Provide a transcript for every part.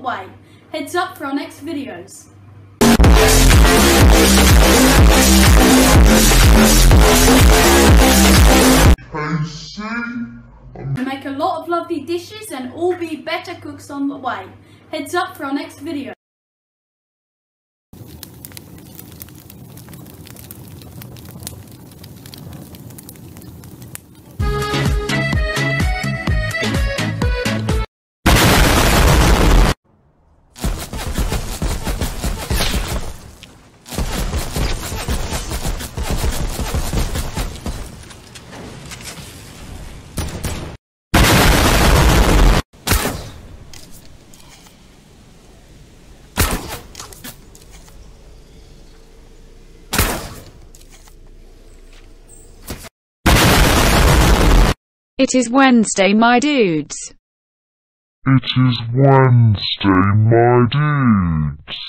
way. Heads up for our next videos. We make a lot of lovely dishes and all be better cooks on the way. Heads up for our next video. It is Wednesday, my dudes. It is Wednesday, my dudes.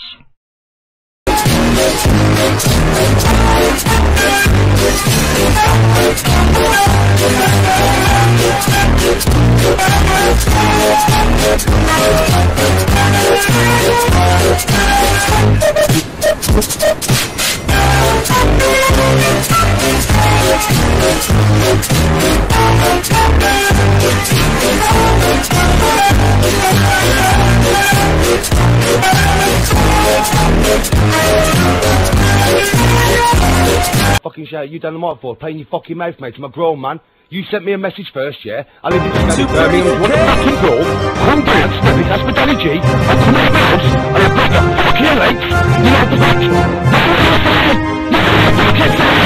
Fucking shout, you done the mic for? Playing your fucking mouth, mate. I'm a grown man. You sent me a message first, yeah? I live in Birmingham. What a fucking grown. Come down, Stevie, that's my Daddy G. I'm from my house, and I break up fucking legs. You know what the fuck?